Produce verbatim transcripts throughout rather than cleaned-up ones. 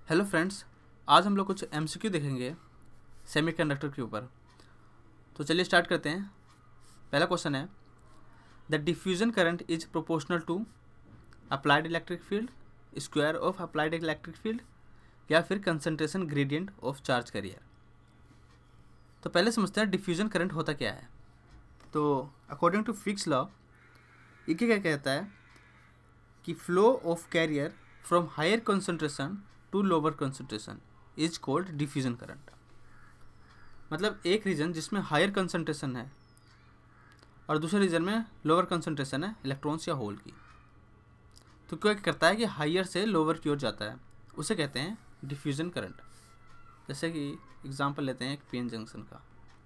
Hello friends, आज हम लोग कुछ एमसीक्यू देखेंगे सेमीकंडक्टर के ऊपर। तो चलिए स्टार्ट करते हैं। पहला क्वेश्चन है, the diffusion current is proportional to applied electric field, square of applied electric field, या फिर concentration gradient of charge carrier. तो पहले समझते हैं डिफ्यूजन करंट होता क्या है। तो अकॉर्डिंग टू फिक्स लॉ ये क्या कहता है कि flow of carrier from higher concentration to lower concentration is called diffusion current. मतलब एक रीजन जिसमें हायर कंसंट्रेशन है और दूसरे रीजन में लोअर कंसंट्रेशन है इलेक्ट्रॉन्स या होल की, तो क्या करता है कि हायर से लोअर की ओर जाता है, उसे कहते हैं डिफ्यूजन करंट। जैसे कि एग्जांपल लेते हैं एक पीएन जंक्शन का,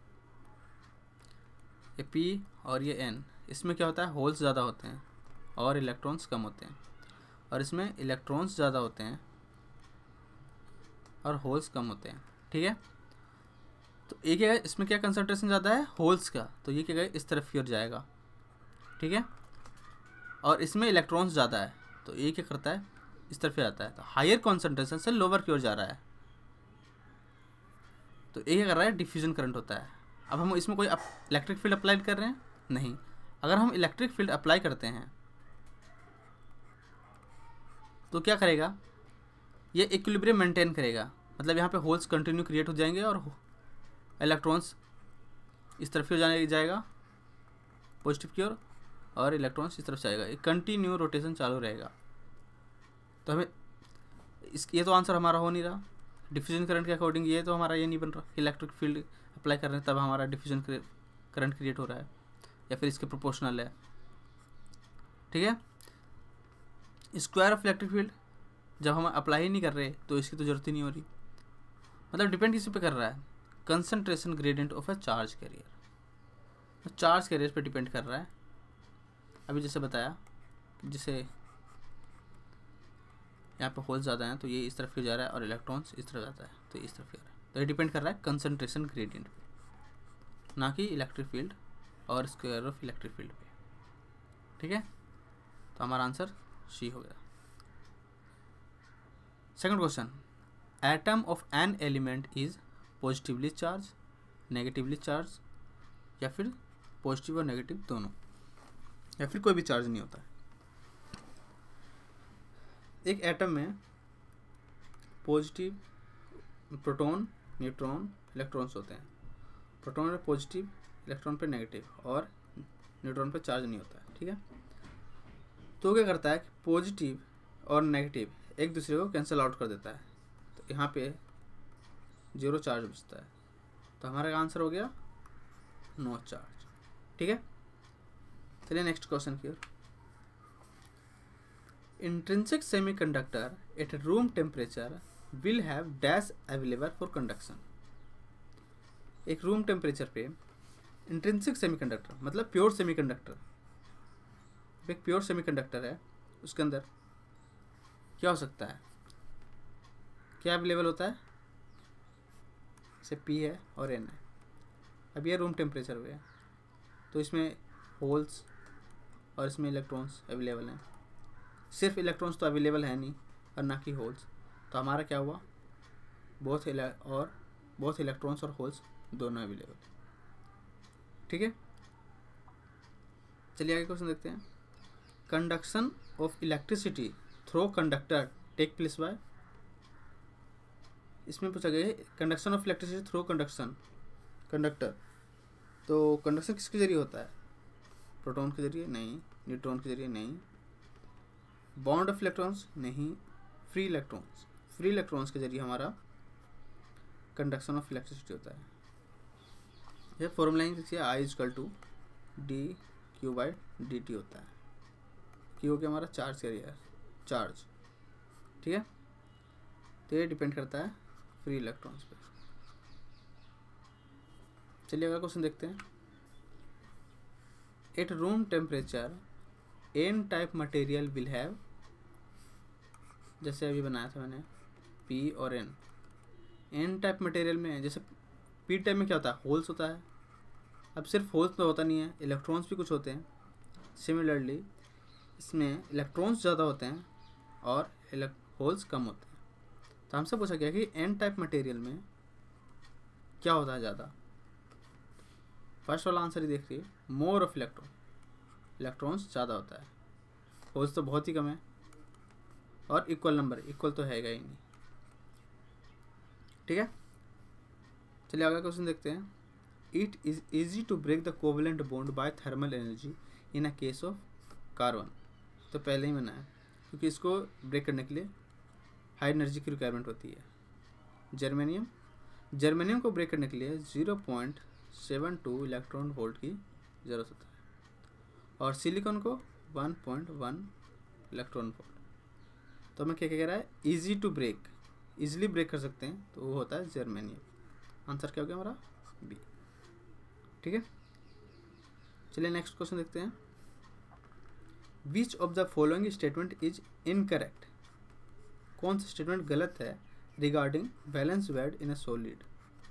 ये पी और ये एन, इसमें क्या होता है, होल्स ज़्यादा होते हैं और इलेक्ट्रॉन्स कम होते हैं, और इसमें इलेक्ट्रॉन्स ज़्यादा होते हैं और होल्स कम होते हैं। ठीक है, तो एक क्या है, इसमें क्या कंसंट्रेशन ज़्यादा है होल्स का, तो ये क्या है इस तरफ की ओर जाएगा। ठीक है, और इसमें इलेक्ट्रॉन्स ज़्यादा है तो ये क्या करता है इस तरफ जाता है, तो हायर कॉन्सेंट्रेशन से लोअर की ओर जा रहा है, तो ये क्या कर रहा है डिफ्यूजन करंट होता है। अब हम इसमें कोई इलेक्ट्रिक फील्ड अप्लाई कर रहे हैं नहीं। अगर हम इलेक्ट्रिक फील्ड अप्लाई करते हैं तो क्या करेगा, ये इक्विलिब्रियम मेंटेन करेगा। मतलब यहाँ पे होल्स कंटिन्यू क्रिएट हो जाएंगे और इलेक्ट्रॉन्स इस तरफ की ओर जाने जाएगा पॉजिटिव की ओर, और इलेक्ट्रॉन्स इस तरफ जाएगा, एक कंटिन्यू रोटेशन चालू रहेगा। तो हमें इस ये तो आंसर हमारा हो नहीं रहा डिफ्यूजन करंट के अकॉर्डिंग। ये तो हमारा ये नहीं बन रहा कि इलेक्ट्रिक फील्ड अप्लाई कर रहे हैं तब हमारा डिफ्यूजन करंट क्रिएट हो रहा है, या फिर इसके प्रोपोर्शनल है। ठीक है, स्क्वायर ऑफ इलेक्ट्रिक फील्ड जब हम अप्लाई ही नहीं कर रहे तो इसकी तो जरूरत ही नहीं हो रही। मतलब डिपेंड किसी पे कर रहा है, concentration gradient of a charge carrier, तो चार्ज कैरियर पे डिपेंड कर रहा है। अभी जैसे बताया कि जैसे यहाँ पे होल्स ज़्यादा हैं तो ये इस तरफ क्यों जा रहा है और इलेक्ट्रॉन्स इस तरफ जाता है तो इस तरफ जा रहा है, तो ये डिपेंड कर रहा है कंसंट्रेशन ग्रेडियंट पे, ना कि इलेक्ट्रिक फील्ड और स्क्वायर ऑफ इलेक्ट्रिक फील्ड पे। ठीक है, तो हमारा आंसर सी हो गया। Second question, atom of an element is positively charge, negatively charge, या फिर पॉजिटिव और नेगेटिव दोनों, या फिर कोई भी चार्ज नहीं होता है। एक एटम में पॉजिटिव प्रोटॉन, न्यूट्रॉन, इलेक्ट्रॉन्स होते हैं। प्रोटॉन पे पॉजिटिव, इलेक्ट्रॉन पे नेगेटिव, और न्यूट्रॉन पे चार्ज नहीं होता है। ठीक है, तो क्या करता है कि पॉजिटिव और नेगेटिव एक दूसरे को कैंसिल आउट कर देता है, तो यहाँ पे जीरो चार्ज बचता है, तो हमारा आंसर हो गया नो चार्ज। ठीक है, चलिए नेक्स्ट क्वेश्चन की ओर। Intrinsic semiconductor at room temperature will have dash available for conduction. एक रूम टेम्परेचर पे इंट्रिंसिक सेमीकंडक्टर मतलब प्योर सेमीकंडक्टर, एक प्योर सेमीकंडक्टर है, उसके अंदर क्या हो सकता है, क्या अवेलेबल होता है, जैसे पी है और एन है। अब ये रूम टेम्परेचर पे है तो इसमें होल्स और इसमें इलेक्ट्रॉन्स अवेलेबल हैं। सिर्फ इलेक्ट्रॉन्स तो अवेलेबल है नहीं और ना कि होल्स, तो हमारा क्या हुआ, बोथ और बोथ इलेक्ट्रॉन्स और होल्स दोनों अवेलेबल। ठीक है, चलिए आगे क्वेश्चन देखते हैं। Conduction of electricity through conductor take place by, इसमें पूछा गया है conduction of electricity through conduction conductor, तो कंडक्शन किसके जरिए होता है, प्रोटॉन के जरिए नहीं, न्यूट्रॉन के जरिए नहीं, बॉन्ड ऑफ इलेक्ट्रॉन्स नहीं, फ्री इलेक्ट्रॉन्स फ्री इलेक्ट्रॉन्स के जरिए हमारा कंडक्शन ऑफ इलेक्ट्रिसिटी होता है। यह फॉर्मूला लिखिए, I equal to d q by d t होता है। क्यू के हमारा चार्ज कैरियर चार्ज। ठीक है, तो ये डिपेंड करता है फ्री इलेक्ट्रॉन्स पे। चलिए अगला क्वेश्चन देखते हैं। At room temperature n type material will have, जैसे अभी बनाया था मैंने पी और एन। एन टाइप मटेरियल में जैसे पी टाइप में क्या होता है, होल्स होता है। अब सिर्फ होल्स तो होता नहीं है, इलेक्ट्रॉन्स भी कुछ होते हैं। सिमिलरली इसमें इलेक्ट्रॉन्स ज़्यादा होते हैं और होल्स कम होते हैं, तो हमसे पूछा गया कि एन टाइप मटेरियल में क्या होता है ज़्यादा। फर्स्ट वाला आंसर ही देखिए, मोर ऑफ इलेक्ट्रॉन, इलेक्ट्रॉन्स ज़्यादा होता है, होल्स तो बहुत ही कम है, और इक्वल नंबर, इक्वल तो हैगा ही नहीं। ठीक है, चलिए आगे क्वेश्चन देखते हैं। It is easy to break the covalent bond by thermal energy in a case of carbon. तो पहले ही मैंने है, क्योंकि इसको ब्रेक करने के लिए हाई एनर्जी की रिक्वायरमेंट होती है। जर्मेनियम, जर्मेनियम को ब्रेक करने के लिए zero point seven two electron volt की ज़रूरत होता है, और सिलिकॉन को one point one electron volt. तो हमें क्या क्या कह रहा है, easy to break, easily break कर सकते हैं, तो वो होता है जर्मेनियम। आंसर क्या हो गया हमारा, बी। ठीक है, चलिए नेक्स्ट क्वेश्चन देखते हैं। Which of the following statement is incorrect. कौन सा स्टेटमेंट गलत है regarding valence band in a solid.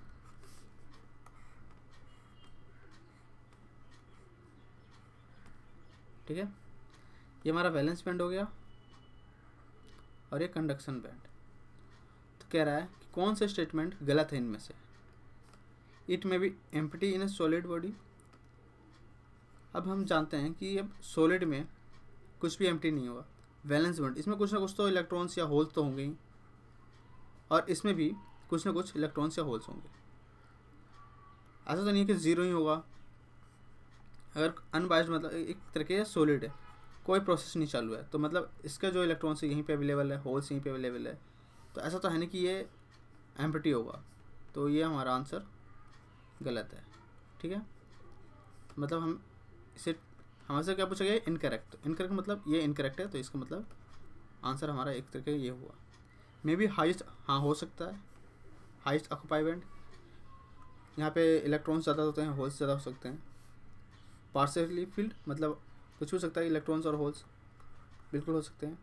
ठीक है, ये हमारा वैलेंस बैंड हो गया और ये कंडक्शन बैंड। तो कह रहा है कि कौन सा स्टेटमेंट गलत है इनमें से। It may be empty in a solid body. अब हम जानते हैं कि अब सॉलिड में कुछ भी एम्प्टी नहीं होगा। वैलेंस बैंड, इसमें कुछ ना कुछ तो इलेक्ट्रॉन्स या होल्स तो होंगे ही, और इसमें भी कुछ ना कुछ इलेक्ट्रॉन्स या होल्स होंगे। ऐसा तो नहीं है कि ज़ीरो ही होगा। अगर अनबाइस्ड मतलब एक तरीके से सॉलिड है, कोई प्रोसेस नहीं चालू है, तो मतलब इसका जो इलेक्ट्रॉन्स है यहीं पे अवेलेबल है, होल्स यहीं पे अवेलेबल है, तो ऐसा तो है नहीं कि ये एम्प्टी होगा। तो ये हमारा आंसर गलत है। ठीक है, मतलब हम इसे, हमसे क्या पूछा गया, इनकरेक्ट। इनकरेक्ट मतलब ये इनकरेक्ट है, तो इसका मतलब आंसर हमारा एक तरीके ये हुआ। मे बी हाइस्ट, हाँ हो सकता है, हाइस्ट ऑक्यूपाई बैंड, यहाँ पे इलेक्ट्रॉन्स ज़्यादा होते हैं, होल्स ज़्यादा हो सकते हैं। पार्शियली फील्ड मतलब कुछ हो सकता है, इलेक्ट्रॉन्स और होल्स बिल्कुल हो सकते हैं।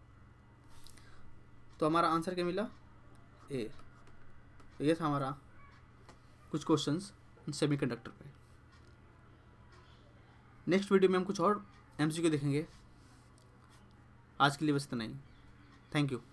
तो हमारा आंसर क्या मिला, ए। तो ये था हमारा कुछ क्वेश्चंस सेमीकंडक्टर पे। नेक्स्ट वीडियो में हम कुछ और एमसीक्यू देखेंगे। आज के लिए बस इतना ही। Thank you.